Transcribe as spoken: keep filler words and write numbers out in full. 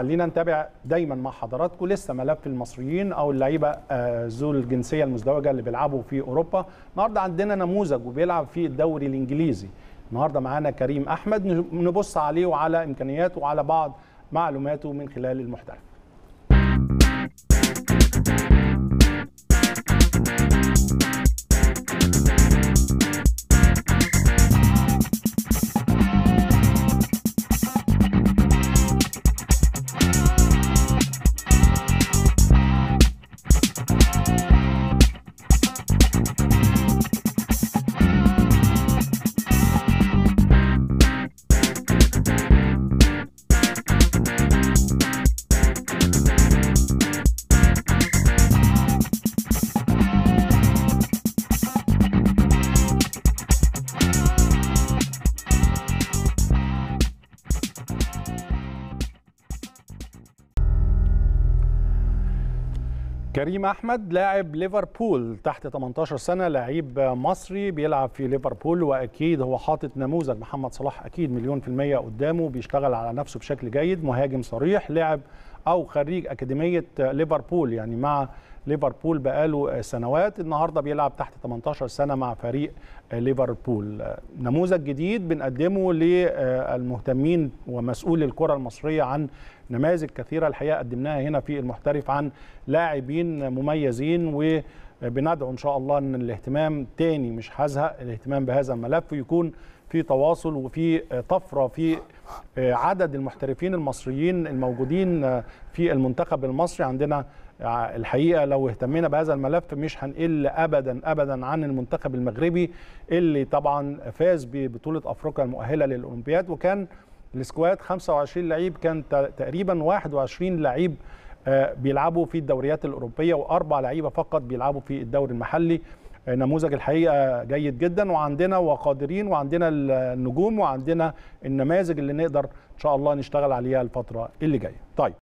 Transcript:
خلينا نتابع دايما مع حضراتكم لسه ملف المصريين او اللعيبه ذو الجنسيه المزدوجه اللي بيلعبوا في اوروبا. النهارده عندنا نموذج وبيلعب في الدوري الانجليزي. النهارده معانا كريم احمد نبص عليه وعلى امكانياته وعلى بعض معلوماته من خلال المحترف. كريم احمد لاعب ليفربول تحت ثمانية عشر سنه، لعيب مصري بيلعب في ليفربول، واكيد هو حاطط نموذج محمد صلاح اكيد مليون في الميه قدامه، بيشتغل على نفسه بشكل جيد، مهاجم صريح، لعب او خريج اكاديميه ليفربول يعني مع ليفربول بقاله سنوات. النهارده بيلعب تحت ثمانية عشر سنه مع فريق ليفربول. نموذج جديد بنقدمه للمهتمين ومسؤول الكره المصريه عن نماذج كثيره الحقيقه قدمناها هنا في المحترف عن لاعبين مميزين، وبندعو ان شاء الله ان الاهتمام تاني مش هزهق الاهتمام بهذا الملف، ويكون في تواصل وفي طفره في عدد المحترفين المصريين الموجودين في المنتخب المصري. عندنا الحقيقه لو اهتمينا بهذا الملف مش هنقل ابدا ابدا عن المنتخب المغربي اللي طبعا فاز ببطوله افريقيا المؤهله للاولمبياد، وكان السكواد خمسة وعشرين لعيب، كان تقريبا واحد وعشرين لعيب بيلعبوا في الدوريات الاوروبيه واربع لعيبه فقط بيلعبوا في الدوري المحلي. نموذج الحقيقه جيد جدا، وعندنا وقادرين وعندنا النجوم وعندنا النماذج اللي نقدر ان شاء الله نشتغل عليها الفتره اللي جايه. طيب